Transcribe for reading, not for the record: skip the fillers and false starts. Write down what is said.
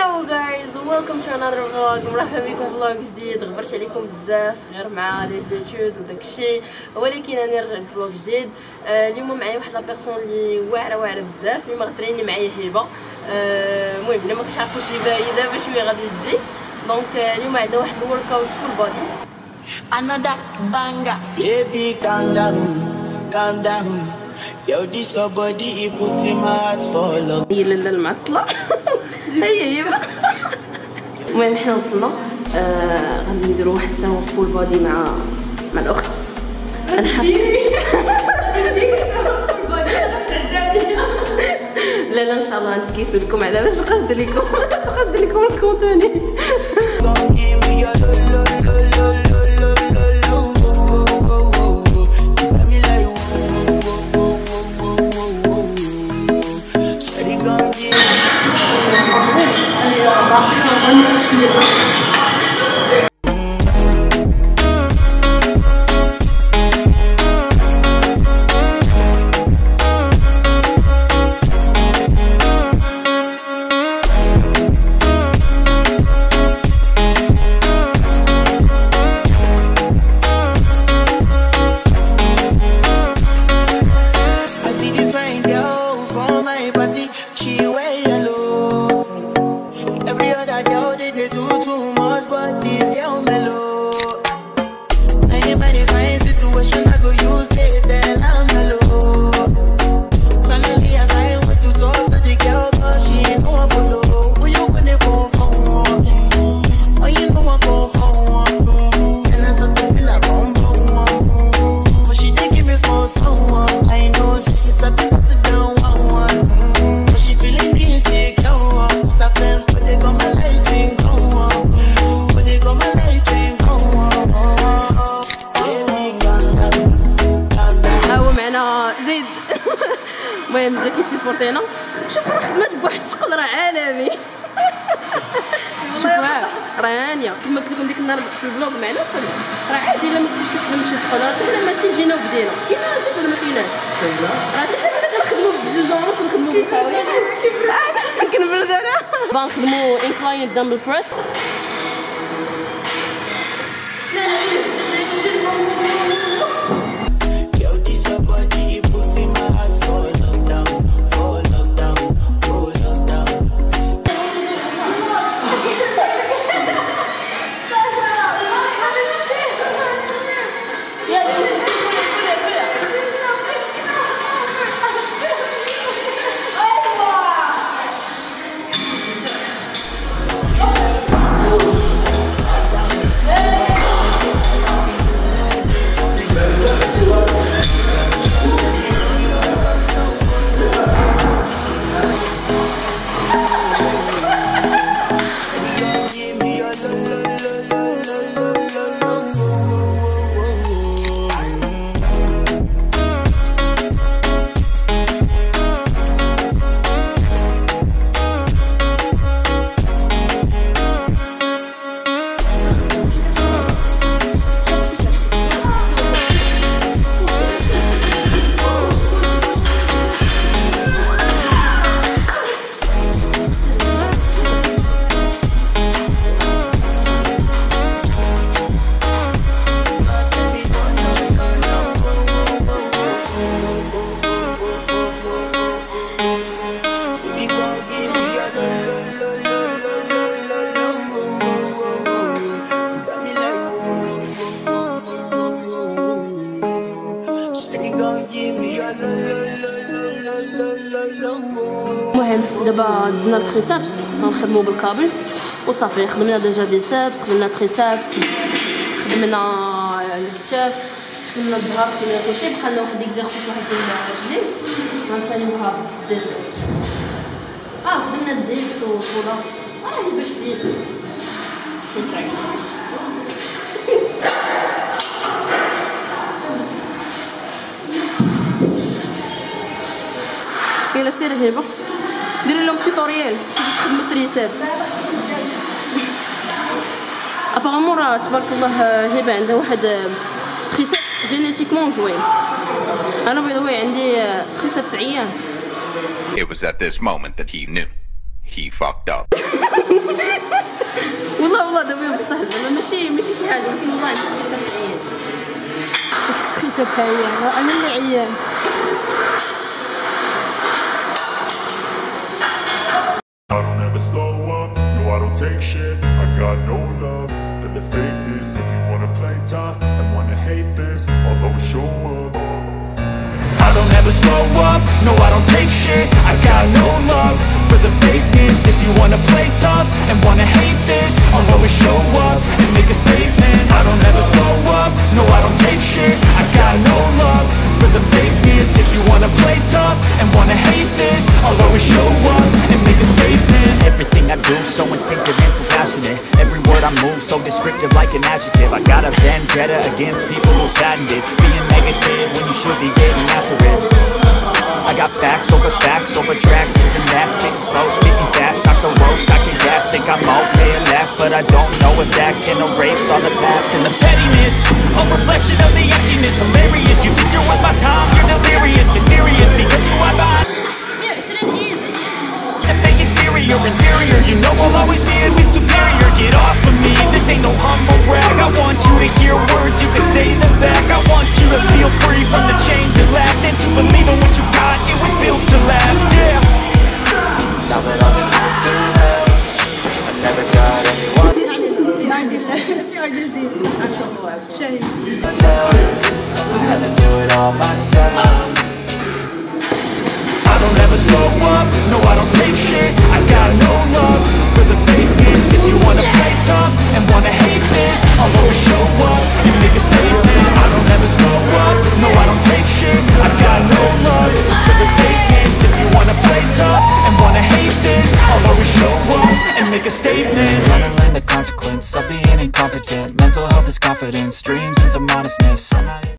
Hello guys, welcome to another vlog. مرحبا بكم فلوق جديد. غبرت عليكم بزاف غير مع لي زيتود وداكشي، ولكن انا نرجع لفلوق جديد. اليوم معايا واحد لا بيرسون اللي واعره بزاف. اليوم غتريني معايا هبه. المهم الا ما كتعرفوش هبه هي دابا شويه غادي تجي. دونك اليوم عندنا واحد الورك اوت فول بودي. Another banger. Baby, calm down, calm down. Yo, this your body, you put in my heart for love. هي لاله المعطله. هي هبه. المهم حنا وصلنا. غادي نديرو واحد سيونس فول بودي مع الاخت. لا ان شاء الله نتكيسو لكم على باش نقدر لكم الكونتوني. المهم جا كيسيبورتينا. شوف راه خدمات بواحد الثقل راه عالمي. شوفها راه هانيه كما قلت لكم ديك النهار في الفلوق معنا راه عادي الا ما كنتيش كتخدم شي ثقل راه حتى حنا ماشي جينا وبدينا كاينه زيد ولا ما كايناش. راه حتى حنا كنخدموا بجوج ونص ونخدموا بالخاويه كنبرد انا بنخدموا انكلاين دامبل بريس. المهم دابا دزنا التريسابس غنخدمو بالكابل وصافي. خدمنا ديجا بيسابس، خدمنا تريسابس، خدمنا الكتاف، خدمنا الظهر، خدمنا كلشي. بقى لنا واحد اكزيرسيس واحد ديال الرجلين غنساليوها بالديد. خدمنا الديبس والبولابس. هي باش دير يلا سيري هبه ديري لهم توتوريال كيفاش تخدموا التريسابس. ابارامون راه تبارك الله هبه عندها واحد تريسابس جينيتيكمون زوين. انا باي ذا واي عندي تريسابس عيان. It was at this moment that he knew he fucked up. سهل زعما ماشي شي حاجه ولكن والله عندك تريسابس عيان. تريسابس عيان انا اللي عيان. I don't ever slow up, no I don't take shit. I got no love for the fakeness. If you wanna play tough and wanna hate this, I'll always show up. I don't ever slow up, no I don't take shit. I got no love for the fakeness. If you wanna play tough and wanna hate this, I'll always show up and make a statement. I don't ever slow up, no I don't take shit. I got no love for the fakeness. If you wanna play tough and wanna hate this, I'll always show up and make a statement. Everything I do so instinctive and so passionate. Every word I move so descriptive like an adjective. I got a vendetta against people who patent it. Being negative when you should be getting after it. I got facts over tracks. This and that, spitting slow, spitting fast. Knock the roast, I can gas. Think I'm okay at last, but I don't know if that can erase all the past. And the pettiness, a reflection of the emptiness. Hilarious, you think you're worth my time, you're delirious. Mysterious, because you are behind a fake exterior, inferior. You know I'll always be a bit superior. Get off of me, this ain't no humble brag. I want you to hear words, you can say them back. I want you to feel free from the chains that last, and to believe in what you got, it was built to last, yeah. Now that I've been through hell, I never got anyone to tell. I had to do it all myself. I don't ever slow up, no I don't take shit. I got no love for the fakeness. If you wanna play tough and wanna hate this, I'll always show up and make a statement. I don't ever slow up, no I don't take shit. I got no love for the fakeness. If you wanna play tough and wanna hate this, I'll always show up and make a statement. Gonna learn the consequence of being incompetent. Mental health is confidence, dreams and some honestness. I'm not